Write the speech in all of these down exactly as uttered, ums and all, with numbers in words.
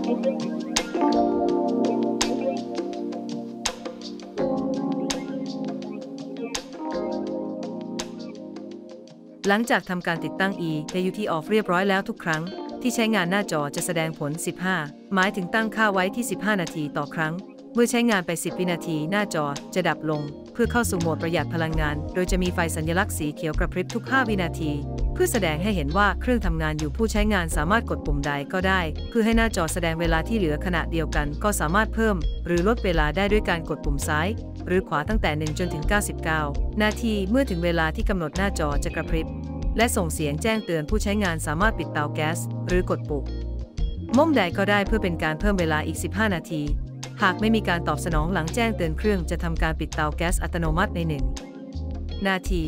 หลังจากทำการติดตั้ง อี เอ ยู ที Off เรียบร้อยแล้วทุกครั้งที่ใช้งานหน้าจอจะแสดงผลสิบห้าหมายถึงตั้งค่าไว้ที่สิบห้านาทีต่อครั้งเมื่อใช้งานไปสิบวินาทีหน้าจอจะดับลงเพื่อเข้าสู่โหมดประหยัดพลังงานโดยจะมีไฟสัญลักษณ์สีเขียวกระพริบทุกห้าวินาทีเพื่อแสดงให้เห็นว่าเครื่องทำงานอยู่ผู้ใช้งานสามารถกดปุ่มใดก็ได้เพื่อให้หน้าจอแสดงเวลาที่เหลือขณะเดียวกันก็สามารถเพิ่มหรือลดเวลาได้ด้วยการกดปุ่มซ้ายหรือขวาตั้งแต่หนึ่งจนถึงเก้าสิบเก้านาทีเมื่อถึงเวลาที่กำหนดหน้าจอจะกระพริบและส่งเสียงแจ้งเตือนผู้ใช้งานสามารถปิดเตาแก๊สหรือกดปุ่มมุมใดก็ได้เพื่อเป็นการเพิ่มเวลาอีกสิบห้านาทีหากไม่มีการตอบสนองหลังแจ้งเตือนเครื่องจะทำการปิดเตาแก๊สอัตโนมัติในหนึ่งนาที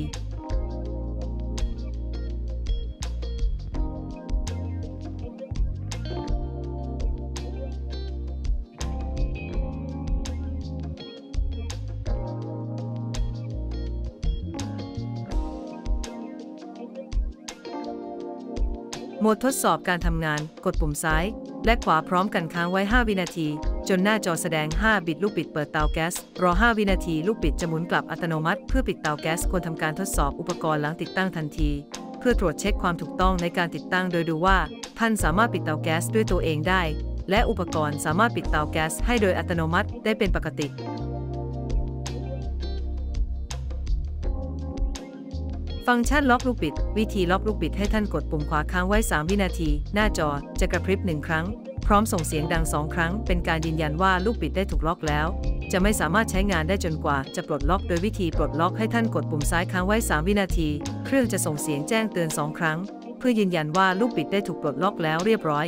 โหมดทดสอบการทำงานกดปุ่มซ้ายและขวาพร้อมกันค้างไว้ห้าวินาทีจนหน้าจอแสดงห้าบิตลูกบิดเปิดเตาแก๊สรอห้าวินาทีลูกบิดจะหมุนกลับอัตโนมัติเพื่อปิดเตาแก๊สควรทำการทดสอบอุปกรณ์หลังติดตั้งทันทีเพื่อตรวจเช็คความถูกต้องในการติดตั้งโดยดูว่าท่านสามารถปิดเตาแก๊สด้วยตัวเองได้และอุปกรณ์สามารถปิดเตาแก๊สให้โดยอัตโนมัติได้เป็นปกติฟังก์ชันล็อกลูกบิดวิธีล็อกลูกบิดให้ท่านกดปุ่มขวาค้างไว้สามวินาทีหน้าจอจะกระพริบหนึ่งครั้งพร้อมส่งเสียงดังสองครั้งเป็นการยืนยันว่าลูกบิดได้ถูกล็อกแล้วจะไม่สามารถใช้งานได้จนกว่าจะปลดล็อกโดยวิธีปลดล็อกให้ท่านกดปุ่มซ้ายค้างไว้สามวินาทีเครื่องจะส่งเสียงแจ้งเตือนสองครั้งเพื่อยืนยันว่าลูกบิดได้ถูกปลดล็อกแล้วเรียบร้อย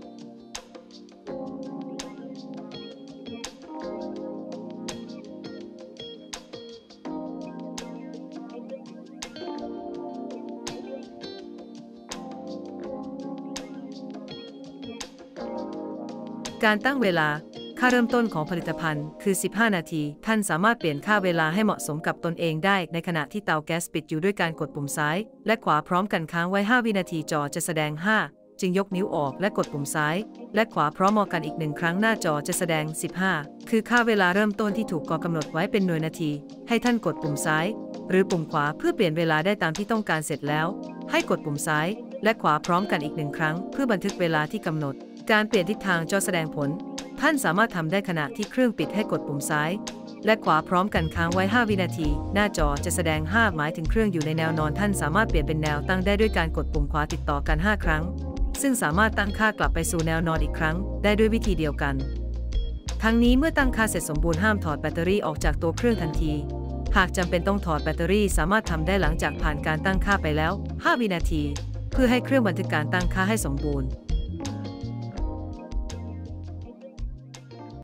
การตั้งเวลาค่าเริ่มต้นของผลิตภัณฑ์คือสิบห้านาทีท่านสามารถเปลี่ยนค่าเวลาให้เหมาะสมกับตนเองได้ในขณะที่เตาแก๊สปิดอยู่ด้วยการกดปุ่มซ้ายและขวาพร้อมกันค้างไว้ห้าวินาทีจอจะแสดงห้าจึงยกนิ้วออกและกดปุ่มซ้ายและขวาพร้อมกันอีกหนึ่งครั้งหน้าจอจะแสดงสิบห้าคือค่าเวลาเริ่มต้นที่ถูกกำหนดไว้เป็นหน่วยนาทีให้ท่านกดปุ่มซ้ายหรือปุ่มขวาเพื่อเปลี่ยนเวลาได้ตามที่ต้องการเสร็จแล้วให้กดปุ่มซ้ายและขวาพร้อมกันอีกหนึ่งครั้งเพื่อบันทึกเวลาที่กำหนดการเปลี่ยนทิศทางจอแสดงผลท่านสามารถทำได้ขณะที่เครื่องปิดให้กดปุ่มซ้ายและขวาพร้อมกันค้างไว้ห้าวินาทีหน้าจอจะแสดงห้าหมายถึงเครื่องอยู่ในแนวนอนท่านสามารถเปลี่ยนเป็นแนวตั้งได้ด้วยการกดปุ่มขวาติดต่อกันห้าครั้งซึ่งสามารถตั้งค่ากลับไปสู่แนวนอนอีกครั้งได้ด้วยวิธีเดียวกันทั้งนี้เมื่อตั้งค่าเสร็จสมบูรณ์ห้ามถอดแบตเตอรี่ออกจากตัวเครื่องทันทีหากจำเป็นต้องถอดแบตเตอรี่สามารถทำได้หลังจากผ่านการตั้งค่าไปแล้วห้าวินาทีเพื่อให้เครื่องบันทึกการตั้งค่าให้สมบูรณ์